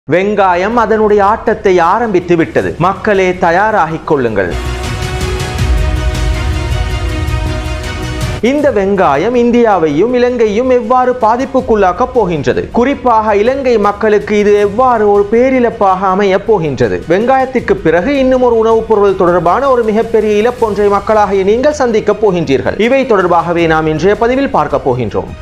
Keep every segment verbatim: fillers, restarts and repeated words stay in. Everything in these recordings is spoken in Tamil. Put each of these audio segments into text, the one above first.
வெங்காயம் அதனுடைய ஆட்டத்தை ஆரம்பித்து விட்டது. மக்களே தயாராகிக் கொள்ளுங்கள். இந்த வெங்காயம் இந்தியாவையும் இலங்கையும் எவ்வாறு பாதிப்புக்குள்ளாக்க போகின்றது? குறிப்பாக இலங்கை மக்களுக்கு இது எவ்வாறு ஒரு பேரிழப்பாக அமைய போகின்றது? வெங்காயத்திற்கு பிறகு இன்னும் ஒரு உணவுப் பொருள் தொடர்பான ஒரு மிகப்பெரிய இழப்பொன்றை மக்களாகிய நீங்கள் சந்திக்க போகின்றீர்கள். இவை தொடர்பாகவே நாம் இன்றைய பதிவில் பார்க்க போகின்றோம்.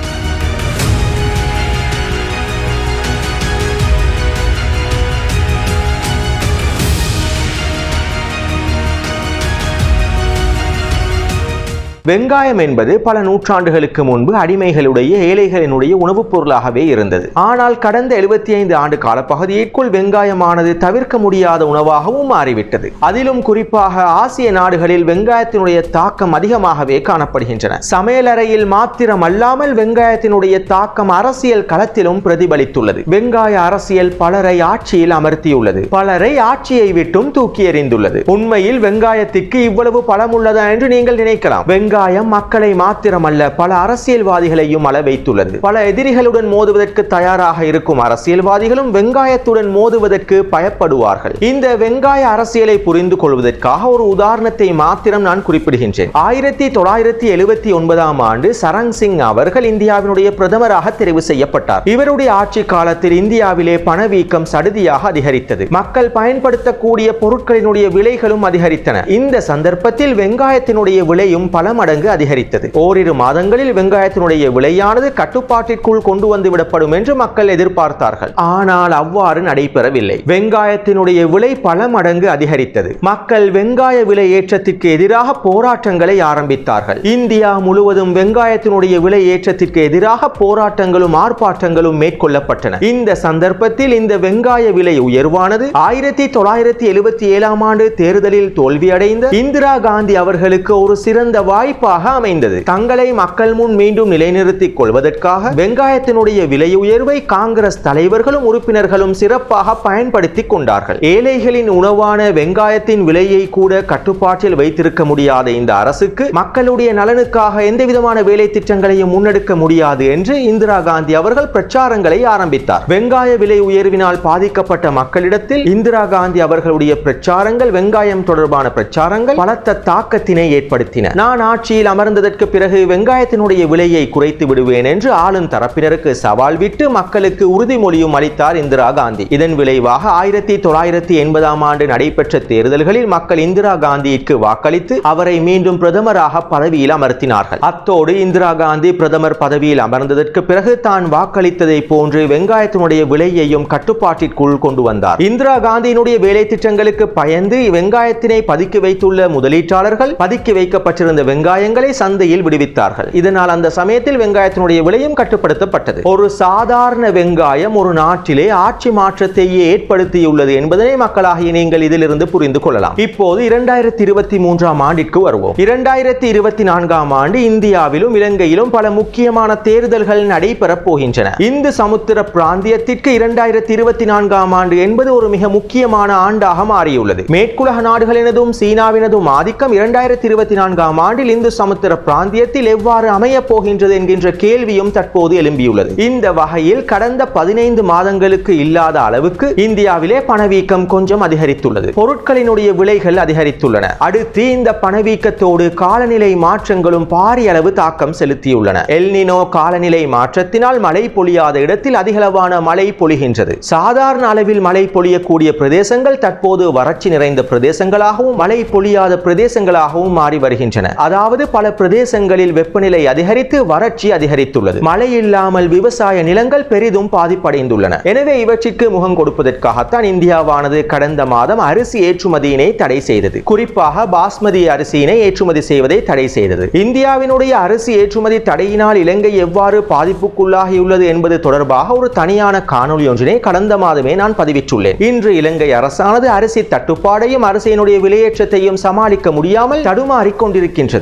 வெங்காயம் என்பது பல நூற்றாண்டுகளுக்கு முன்பு அடிமைகளுடைய ஏழைகளினுடைய உணவுப் பொருளாகவே இருந்தது. ஆனால் கடந்த எழுபத்தி ஐந்து ஆண்டு கால பகுதியிற்குள் வெங்காயமானது தவிர்க்க முடியாத உணவாகவும் மாறிவிட்டது. அதிலும் குறிப்பாக ஆசிய நாடுகளில் வெங்காயத்தினுடைய தாக்கம் அதிகமாகவே காணப்படுகின்றன. சமையலறையில் மாத்திரம் அல்லாமல் வெங்காயத்தினுடைய தாக்கம் அரசியல் களத்திலும் பிரதிபலித்துள்ளது. வெங்காய அரசியல் பலரை ஆட்சியில் அமர்த்தியுள்ளது, பலரை ஆட்சியை விட்டும் தூக்கி எறிந்துள்ளது. உண்மையில் வெங்காயத்திற்கு இவ்வளவு பலம் உள்ளதா என்று நீங்கள் நினைக்கலாம். வெங்காயம் மக்களை மாத்திரமல்ல, பல அரசியல்வாதிகளையும் அள வைத்துள்ளது. பல எதிரிகளுடன் மோதுவதற்கு தயாராக இருக்கும் அரசியல்வாதிகளும் வெங்காயத்துடன் மோதுவதற்கு பயப்படுவார்கள். இந்த வெங்காய அரசியலை புரிந்து கொள்வதற்காக ஒரு உதாரணத்தை மாத்திரம் நான் குறிப்பிடுகின்றேன். ஆயிரத்தி தொள்ளாயிரத்தி எழுபத்தி ஒன்பதாம் ஆண்டு சரண் சிங் அவர்கள் இந்தியாவினுடைய பிரதமராக தெரிவு செய்யப்பட்டார். இவருடைய ஆட்சி காலத்தில் இந்தியாவிலே பணவீக்கம் சடுதியாக அதிகரித்தது. மக்கள் பயன்படுத்தக்கூடிய பொருட்களினுடைய விலைகளும் அதிகரித்தன. இந்த சந்தர்ப்பத்தில் வெங்காயத்தினுடைய விலையும் பல மடங்கு அதிகரித்தது. ஓரிரு மாதங்களில் வெங்காயத்தினுடைய விலையானது கட்டுப்பாட்டிற்குள் கொண்டு வந்து விடப்படும் என்று மக்கள் எதிர்பார்த்தார்கள். ஆனால் அவ்வாறு நடைபெறவில்லை. வெங்காயத்தினுடைய விலை பல மடங்கு அதிகரித்தது. மக்கள் வெங்காய விலை ஏற்றத்திற்கு எதிராக போராட்டங்களை ஆரம்பித்தார்கள். இந்தியா முழுவதும் வெங்காயத்தினுடைய விலை ஏற்றத்திற்கு எதிராக போராட்டங்களும் ஆர்ப்பாட்டங்களும் மேற்கொள்ளப்பட்டன. இந்த சந்தர்ப்பத்தில் இந்த வெங்காய விலை உயர்வானது ஆயிரத்தி தொள்ளாயிரத்தி எழுபத்தி ஏழாம் ஆண்டு தேர்தலில் தோல்வியடைந்த இந்திரா காந்தி அவர்களுக்கு ஒரு சிறந்த வாய்ப்பாக அமைந்தது. தங்களை மக்கள் முன் மீண்டும் நிலைநிறுத்திக் கொள்வதற்காக வெங்காயத்தினுடைய விலை உயர்வை காங்கிரஸ் தலைவர்களும் உறுப்பினர்களும் சிறப்பாக பயன்படுத்திக் கொண்டார்கள். ஏழைகளின் உணவான வெங்காயத்தின் விலையை கூட கட்டுப்பாட்டில் வைத்திருக்க முடியாத இந்த அரசுக்கு மக்களுடைய நலனுக்காக எந்த விதமான வேலை திட்டங்களையும் முன்னெடுக்க முடியாது என்று இந்திரா காந்தி அவர்கள் பிரச்சாரங்களை ஆரம்பித்தார். வெங்காய விலை உயர்வினால் பாதிக்கப்பட்ட மக்களிடத்தில் இந்திரா காந்தி அவர்களுடைய பிரச்சாரங்கள், வெங்காயம் தொடர்பான பிரச்சாரங்கள் பலத்த தாக்கத்தினை ஏற்படுத்தின. நான் ஆட்சியில் அமர்ந்ததற்கு பிறகு வெங்காயத்தினுடைய விலையை குறைத்து விடுவேன் என்று ஆளும் தரப்பினருக்கு சவால் விட்டு மக்களுக்கு உறுதிமொழியும் அளித்தார் இந்திரா காந்தி. இதன் விளைவாக ஆயிரத்தி தொள்ளாயிரத்தி எண்பதாம் ஆண்டு நடைபெற்ற தேர்தல்களில் மக்கள் இந்திரா காந்திக்கு வாக்களித்து அவரை மீண்டும் பிரதமராக பதவியில் அமர்த்தினார்கள். அத்தோடு இந்திரா காந்தி பிரதமர் பதவியில் அமர்ந்ததற்கு பிறகு தான் வாக்களித்ததை போன்று வெங்காயத்தினுடைய விலையையும் கட்டுப்பாட்டிற்குள் கொண்டு வந்தார். இந்திரா காந்தியினுடைய வேலை திட்டங்களுக்கு பயந்து வெங்காயத்தினை பதுக்கி வைத்துள்ள முதலீட்டாளர்கள் பதுக்கி வைக்கப்பட்டிருந்த வெங்காயங்களை சந்தையில் விடுவித்தார்கள். இதனால் அந்த சமயத்தில் வெங்காயத்தினுடைய விலையும் கட்டுப்படுத்தப்பட்டது. ஒரு சாதாரண வெங்காயம் ஒரு நாட்டிலே ஆட்சி மாற்றத்தையே ஏற்படுத்தியுள்ளது என்பதனை மக்களாகிய நீங்கள் இதிலிருந்து புரிந்து கொள்ளலாம். இப்போது இரண்டாயிரத்தி இருபத்தி மூன்றாம் ஆண்டிற்கு வருவோம். இரண்டாயிரத்தி இருபத்தி நான்காம் ஆண்டு இந்தியாவிலும் இலங்கையிலும் பல முக்கியமான தேர்தல்கள் நடைபெறப் போகின்றன. இந்து சமுத்திர பிராந்தியத்திற்கு இரண்டாயிரத்தி இருபத்தி நான்காம் ஆண்டு என்பது ஒரு மிக முக்கியமான ஆண்டாக மாறியுள்ளது. மேற்குலக நாடுகளினதும் சீனாவினதும் ஆதிக்கம் இரண்டாயிரத்தி இருபத்தி நான்காம் ஆண்டில் இந்து சமுத்திர பிராந்தியத்தில் எவ்வாறு அமைய போகின்றது என்கின்ற கேள்வியும் தற்போது எழும்பியுள்ளது. இந்த வகையில் கடந்த பதினைந்து மாதங்களுக்கு இல்லாத அளவுக்கு இந்தியாவிலே பணவீக்கம் கொஞ்சம் அதிகரித்துள்ளது. பொருட்களினுடைய விலைகள் அதிகரித்துள்ளன. அடுத்து இந்த பணவீக்கத்தோடு காலநிலை மாற்றங்களும் பாரிய அளவு தாக்கம் செலுத்தியுள்ளன. எல்னினோ காலநிலை மாற்றத்தினால் மழை பொழியாத இடத்தில் அதிகளவான மழை பொழிகின்றது. சாதாரண அளவில் மழை பொழியக்கூடிய பிரதேசங்கள் தற்போது வறட்சி நிறைந்த பிரதேசங்களாகவும் மழை பொழியாத பிரதேசங்களாகவும் மாறி வருகின்றன. அதாவது பல பிரதேசங்களில் வெப்பநிலை அதிகரித்து வறட்சி அதிகரித்துள்ளது. மழை இல்லாமல் விவசாய நிலங்கள் பெரிதும் பாதிப்படைந்துள்ளன. எனவே இவற்றிற்கு முகம் கொடுப்பதற்காகத்தான் இந்தியாவானது கடந்த மாதம் அரிசி ஏற்றுமதியினை தடை செய்தது. குறிப்பாக பாஸ்மதி அரிசியினை ஏற்றுமதி செய்வதை தடை செய்தது. இந்தியாவினுடைய அரிசி ஏற்றுமதி தடையினால் இலங்கை எவ்வாறு பாதிப்புக்குள்ளாகியுள்ளது என்பது தொடர்பாக ஒரு தனியான காணொலி ஒன்றினை கடந்த மாதமே நான் பதிவிட்டுள்ளேன். இன்று இலங்கை அரசானது அரிசி தட்டுப்பாடையும் அரிசியினுடைய விலையேற்றத்தையும் சமாளிக்க முடியாமல் தடுமாறிக் கொண்டிருக்கின்றது.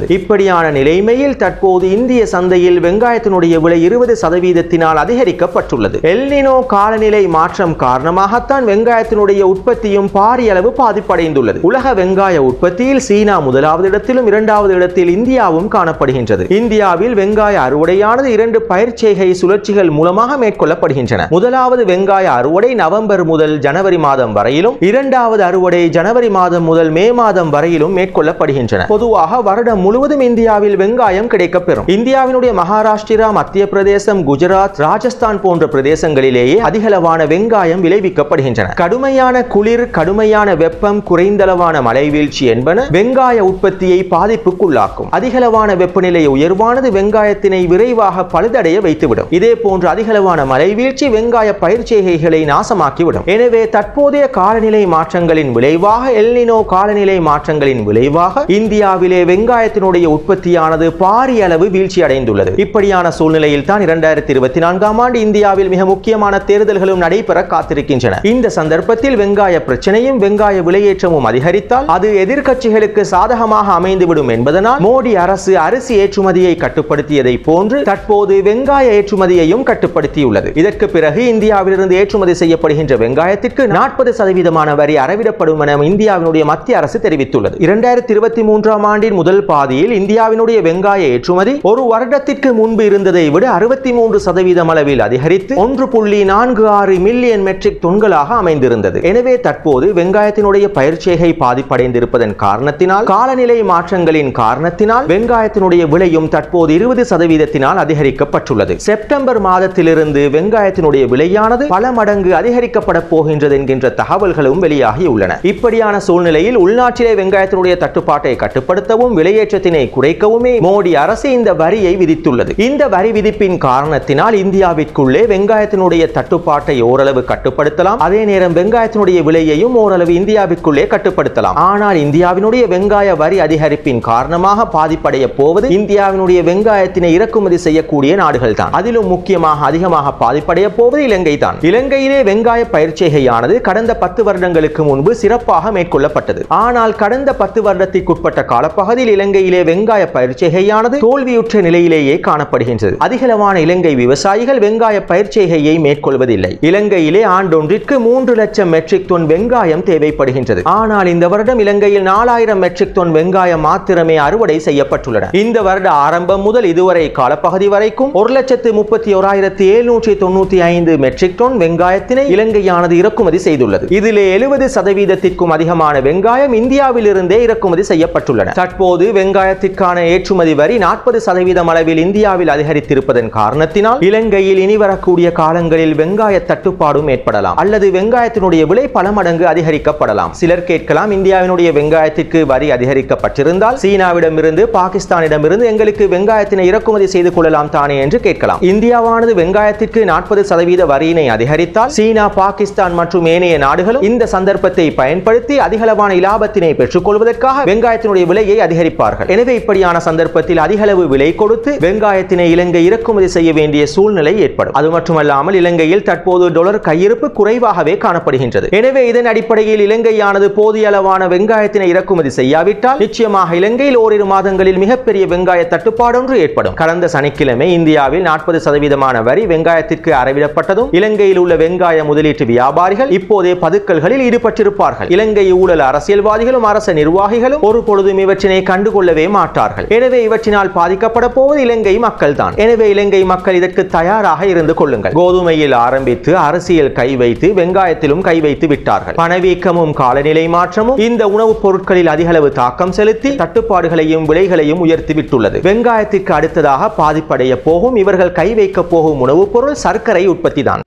இப்படியான நிலைமையில் தற்போது இந்திய சந்தையில் வெங்காயத்தினுடைய விலை இருபது சதவீதத்தினால் அதிகரிக்கப்பட்டுள்ளது. எல்னினோ காலநிலை மாற்றம் காரணமாகத்தான் வெங்காயத்தினுடைய உற்பத்தியும் பாரிய அளவு பாதிப்படைந்துள்ளது. உலக வெங்காய உற்பத்தியில் சீனா முதலாவது இடத்திலும் இரண்டாவது இடத்தில் இந்தியாவும் காணப்படுகின்றது. இந்தியாவில் வெங்காய அறுவடையானது இரண்டு பயிர்ச்செய்கை சுழற்சிகள் மூலமாக மேற்கொள்ளப்படுகின்றன. முதலாவது வெங்காய அறுவடை நவம்பர் முதல் ஜனவரி மாதம் வரையிலும், இரண்டாவது அறுவடை ஜனவரி மாதம் முதல் மே மாதம் வரையிலும் மேற்கொள்ளப்படுகின்றன. பொதுவாக வருடம் முழுவதும் இந்தியாவில் வெங்காயம் கிடைக்கப்பெறும். இந்தியாவினுடைய மகாராஷ்டிரா, மத்திய பிரதேசம், குஜராத், ராஜஸ்தான் போன்ற பிரதேசங்களிலேயே அதிகளவான வெங்காயம் விளைவிக்கப்படுகின்றன. கடுமையான குளிர், கடுமையான வெப்பம், குறைந்தளவான மழை வீழ்ச்சி என்பன வெங்காய உற்பத்தியை பாதிப்புக்குள்ளாக்கும். அதிகளவான வெப்பநிலை உயர்வானது வெங்காயத்தினை விரைவாக பழுதடைய வைத்துவிடும். இதே போன்று அதிகளவான மழை வீழ்ச்சி வெங்காய பயிர்ச்செய்கைகளை நாசமாக்கிவிடும். எனவே தற்போதைய காலநிலை மாற்றங்களின் விளைவாக, எல்னினோ காலநிலை மாற்றங்களின் விளைவாக இந்தியாவிலே வெங்காயத்தினுடைய உற்பத்தியானது பாரிய அளவு வீழ்ச்சி அடைந்துள்ளது. இப்படியான சூழ்நிலையில் தான் இரண்டாயிரத்தி இருபத்தி நான்காம் ஆண்டு இந்தியாவில் மிக முக்கியமான தேர்தல்களும் நடைபெற காத்திருக்கின்றன. இந்த சந்தர்ப்பத்தில் வெங்காய பிரச்சனையும் வெங்காய விலையேற்றமும் அதிகரித்தால் அது எதிர்க்கட்சிகளுக்கு சாதகமாக அமைந்துவிடும் என்பதனால் மோடி அரசு அரிசி ஏற்றுமதியை கட்டுப்படுத்தியதை போன்று தற்போது வெங்காய ஏற்றுமதியையும் கட்டுப்படுத்தியுள்ளது. இதற்கு பிறகு இந்தியாவிலிருந்து ஏற்றுமதி செய்யப்படுகின்ற வெங்காயத்திற்கு நாற்பது சதவீதமான வரி அறவிடப்படும் என இந்தியாவினுடைய மத்திய அரசு தெரிவித்துள்ளது. இரண்டாயிரத்தி இருபத்தி மூன்றாம் ஆண்டின் முதல் பாதியில் இந்தியாவினுடைய வெங்காய ஏற்றுமதி ஒரு வருடத்திற்கு முன்பு இருந்ததை விட அறுபத்தி மூன்று சதவீதம் அளவில் அதிகரித்து ஒன்று புள்ளி நான்கு ஆறு மில்லியன் மெட்ரிக் தொன்களாக அமைந்திருந்தது. எனவே தற்போது வெங்காயத்தினுடைய பயிர்ச்செய்கை பாதிப்படைந்திருப்பதன் காரணத்தினால், காலநிலை மாற்றங்களின் காரணத்தினால் வெங்காயத்தினுடைய விலையும் தற்போது இருபது சதவீதத்தினால் அதிகரிக்கப்பட்டுள்ளது. செப்டம்பர் மாதத்திலிருந்து வெங்காயத்தினுடைய விலையானது பல மடங்கு அதிகரிக்கப்பட போகின்றது என்கின்ற தகவல்களும் வெளியாகியுள்ளன. இப்படியான சூழ்நிலையில் உள்நாட்டிலே வெங்காயத்தினுடைய தட்டுப்பாட்டை கட்டுப்படுத்தவும் விலையேற்றத்தினை குறைக்கவுமே மோடி அரசு இந்த வரியை விதித்துள்ளது. இந்த வரி விதிப்பின் காரணத்தினால் இந்தியாவிற்குள்ளே வெங்காயத்தினுடைய தட்டுப்பாட்டை ஓரளவு கட்டுப்படுத்தலாம். அதே நேரம் வெங்காயத்தினுடைய விலையையும் ஓரளவு இந்தியாவிற்குள்ளே கட்டுப்படுத்தலாம். ஆனால் இந்தியாவினுடைய வெங்காய வரி அதிகரிப்பின் காரணமாக பாதிப்படைய போவது இந்தியாவினுடைய வெங்காயத்தினை இறக்குமதி செய்யக்கூடிய நாடுகள் தான். அதிலும் முக்கியமாக அதிகமாக பாதிப்படைய போவது இலங்கை தான். இலங்கையிலே வெங்காய பயிர்ச்செய்கையானது கடந்த பத்து வருடங்களுக்கு முன்பு சிறப்பாக மேற்கொள்ளப்பட்டது. ஆனால் கடந்த பத்து வருடத்திற்குட்பட்ட காலப்பகுதியில் இலங்கையிலே வெங்காய பயிர்ச்செய்கையானது தோல்வியுற்ற நிலையிலேயே காணப்படுகின்றது. அதிகளவான இலங்கை விவசாயிகள் வெங்காய பயிர்ச்செய்கையை மேற்கொள்வதில்லை. இலங்கையிலே ஆண்டொன்றிற்கு மூன்று லட்சம் மெட்ரிக் டன் வெங்காயம் தேவைப்படுகின்றது. ஆனால் இந்த வருடம் இலங்கையில் நாலாயிரம் மெட்ரிக் டன் வெங்காயம் மாத்திரமே அறுவடை செய்யப்பட்டுள்ளன. இந்த வருட ஆரம்பம் முதல் இதுவரை காலப்பகுதி வரைக்கும் ஒரு லட்சத்து முப்பத்தி ஓராயிரத்தி எழுநூற்றி தொண்ணூத்தி ஐந்து மெட்ரிக் டன் வெங்காயத்தினை இலங்கையானது இறக்குமதி செய்துள்ளது. இதிலே எழுபது சதவீதத்திற்கும் அதிகமான வெங்காயம் இந்தியாவில் இருந்தே இறக்குமதி செய்யப்பட்டுள்ளன. தற்போது வெங்காயத்திற்கான ஏற்றுமதி வரி நாற்பது சதவீதம் அளவில் இந்தியாவில் அதிகரித்திருப்பதன் காரணத்தினால் இலங்கையில் இனி வரக்கூடிய காலங்களில் வெங்காய தட்டுப்பாடும் ஏற்படலாம், அல்லது வெங்காயத்தினுடைய விலை பல மடங்கு அதிகரிக்கப்படலாம். சிலர் கேட்கலாம், இந்தியாவினுடைய வெங்காயத்திற்கு வரி அதிகரிக்கப்பட்டிருந்தால் சீனாவிடமிருந்து, பாகிஸ்தானிடமிருந்து எங்களுக்கு வெங்காயத்தினை இறக்குமதி செய்து கொள்ளலாம் தானே என்று கேட்கலாம். இந்தியாவானது வெங்காயத்திற்கு நாற்பது சதவீத வரியினை அதிகரித்தால் சீனா, பாகிஸ்தான் மற்றும் ஏனைய நாடுகளும் இந்த சந்தர்ப்பத்தை பயன்படுத்தி அதிகளவான இலாபத்தினை பெற்றுக் கொள்வதற்காக வெங்காயத்தினுடைய விலையை அதிகரிப்பார்கள். எனவே இப்படியான சந்தர்ப்பத்தில் அதிகளவு விலை கொடுத்து வெங்காயத்தினை இலங்கை இறக்குமதி செய்ய வேண்டிய சூழ்நிலை ஏற்படும். அது மட்டுமல்லாமல் இலங்கையில் தற்போது டாலர் கையிருப்பு குறைவாகவே காணப்படுகின்றது. எனவே இதன் அடிப்படையில் இலங்கையானது போதிய அளவான வெங்காயத்தினை இறக்குமதி செய்யாவிட்டால் நிச்சயமாக இலங்கையில் ஓரிரு மாதங்களில் மிகப்பெரிய வெங்காய தட்டுப்பாடு ஒன்று ஏற்படும். கடந்த சனிக்கிழமை இந்தியாவில் நாற்பது சதவீதமான வரி வெங்காயத்திற்கு அறவிடப்பட்டதும் இலங்கையில் உள்ள வெங்காய முதலீட்டு வியாபாரிகள் இப்போதே பதுக்கல்களில் ஈடுபட்டிருப்பார்கள். இலங்கை ஊழல் அரசியல்வாதிகளும் அரச நிர்வாகிகளும் ஒரு பொழுதும் இவற்றினை கண்டுகொள்ளவே மாட்டார்கள். எனவே இவற்றினால் பாதிக்கப்பட போவது இலங்கை மக்கள் தான். எனவே இலங்கை மக்கள் இதற்கு தயாராக இருந்து கொள்ளுங்கள். கோதுமையில் ஆரம்பித்து அரசியல் கை வைத்து வெங்காயத்திலும் கை வைத்து விட்டார்கள். பணவீக்கமும் காலநிலை மாற்றமும் இந்த உணவுப் பொருட்களில் அதிகளவு தாக்கம் செலுத்தி தட்டுப்பாடுகளையும் விலைகளையும் உயர்த்தி விட்டுள்ளது. வெங்காயத்திற்கு அடுத்ததாக பாதிப்படைய போகும், இவர்கள் கை வைக்க போகும் உணவுப் பொருள் சர்க்கரை உற்பத்தி தான்.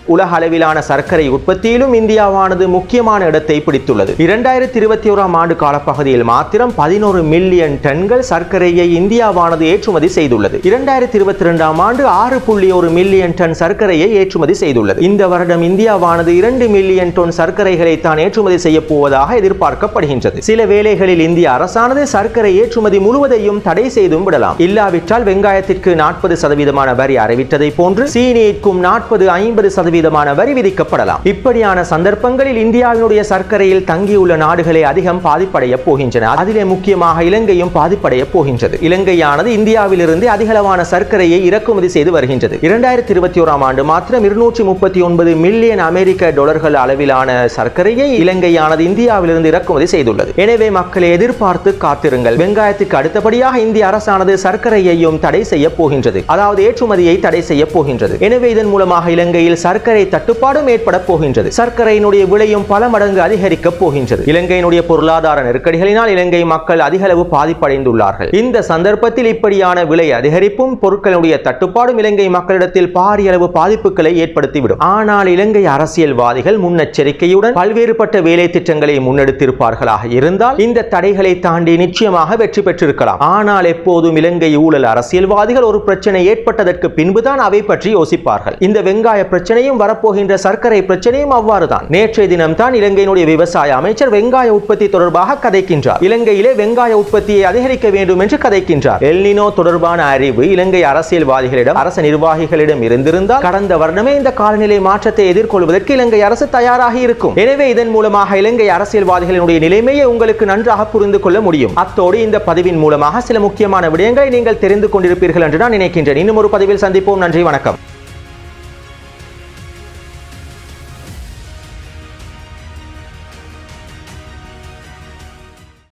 உலக அளவிலான சர்க்கரை உற்பத்தியிலும் இந்தியாவானது முக்கியமான இடத்தை பிடித்துள்ளது. இரண்டாயிரத்தி இருபத்தி ஓராம் ஆண்டு காலப்பகுதியில் மாத்திரம் பதினோரு மில்லியன் டன்கள் சர்க்கரையை இந்தியாவானது ஏற்றுமதி செய்துள்ளது. இரண்டாயிரத்தி இருபத்தி இரண்டாம் ஆண்டு ஆறு புள்ளி ஒரு மில்லியன் டன் சர்க்கரையை ஏற்றுமதி செய்துள்ளது. இந்த வருடம் இந்தியாவானது இரண்டு மில்லியன் டன் சர்க்கரைகளை தான் ஏற்றுமதி செய்ய போவதாக எதிர்பார்க்கப்படுகின்றது. சில வேளைகளில் இந்திய அரசானது சர்க்கரை ஏற்றுமதி முழுவதையும் தடை செய்தும் விடலாம். இல்லாவிட்டால் வெங்காயத்திற்கு நாற்பது சதவீதமான வரி அறிவித்ததை போன்று சீனிக்கும் நாற்பது ஐம்பது சதவீதமான வரி விதிக்கப்படலாம். இப்படியான சந்தர்ப்பங்களில் இந்தியாவினுடைய சர்க்கரையில் தங்கியுள்ள நாடுகளை அதிகம் பாதிப்படைய போகின்றன. அதிலே முக்கியமாக இலங்கையும் பாதிப்படைய போகின்றது. இலங்கையானது இந்தியாவிலிருந்து அதிகளவான சர்க்கரையை இறக்குமதி செய்து வருகின்றது. இரண்டாயிரத்தி இருபத்தி ஓராம் ஆண்டு மாத்திரம் இருநூற்றி முப்பத்தி ஒன்பது மில்லியன் அமெரிக்க டாலர்கள் அளவிலான சர்க்கரையை இலங்கையானது இந்தியாவிலிருந்து இறக்குமதி செய்துள்ளது. எனவே மக்களை எதிர்பார்த்து காத்திருங்கள். வெங்காயத்துக்கு அடுத்தபடியாக இந்திய அரசானது சர்க்கரையையும் தடை செய்ய போகின்றது. அதாவது ஏற்றுமதியை தடை செய்ய போகின்றது. எனவே இதன் மூலமாக இலங்கையில் சர்க்கரை தட்டுப்பாடும் ஏற்பட போகின்றது. சர்க்கரையினுடைய விலையும் பல மடங்கு அதிகரிக்க போகின்றது. இலங்கையினுடைய பொருளாதார நெருக்கடிகளினால் இலங்கை மக்கள் அதிக அளவு பாதிப்படைந்துள்ளார்கள். இந்த சந்தர்ப்பத்தில் இப்படியான விலை அதிகரிப்பும் பொருட்களுடைய தட்டுப்பாடும் இலங்கை மக்களிடத்தில் பாரிய அளவு பாதிப்புகளை ஏற்படுத்திவிடும். ஆனால் இலங்கை அரசியல்வாதிகள் முன்னெச்சரிக்கையுடன் பல்வேறுபட்ட வேலை திட்டங்களை முன்னெடுத்திருப்பார்களாக இருந்தால் இந்த தடைகளை தாண்டி நிச்சயமாக வெற்றி பெற்றிருக்கலாம். ஆனால் எப்போதும் இலங்கை ஊழல் அரசியல்வாதிகள் ஒரு பிரச்சனை ஏற்பட்டதற்கு பின்புதான் அவை பற்றி யோசிப்பார்கள். இந்த வெங்காய பிரச்சனையும் வரப்போகின்ற சர்க்கரை பிரச்சனையும் அவ்வாறுதான். நேற்றைய தினம் தான் இலங்கையினுடைய விவசாய அமைச்சர் வெங்காய உற்பத்தி தொடர்பாக கதைக்கின்றார். இலங்கையிலே வெங்காய உற்பத்தியை அதிகரிக்க வேண்டும் என்று கதைக்கின்றார். எல்னினோ தொடர்பான அறிவு இலங்கை அரசியல்வாதிகளிடம் அரச நிர்வாகிகளிடம் இருந்திருந்தால் கடந்த வருடமே இந்த காலநிலை மாற்றத்தை எதிர்கொள்வதற்கு இலங்கை அரசு தயாராக இருக்கும். எனவே இதன் மூலமாக இலங்கை அரசியல்வாதிகளினுடைய நிலைமையை உங்களுக்கு நன்றாக புரிந்து கொள்ள முடியும். அத்தோடு இந்த பதிவின் மூலமாக சில முக்கியமான விடயங்களை நீங்கள் தெரிந்து கொண்டிருப்பீர்கள் என்று நான் நினைக்கின்றேன். இன்னும் ஒரு பதிவில் சந்திப்போம். நன்றி, வணக்கம்.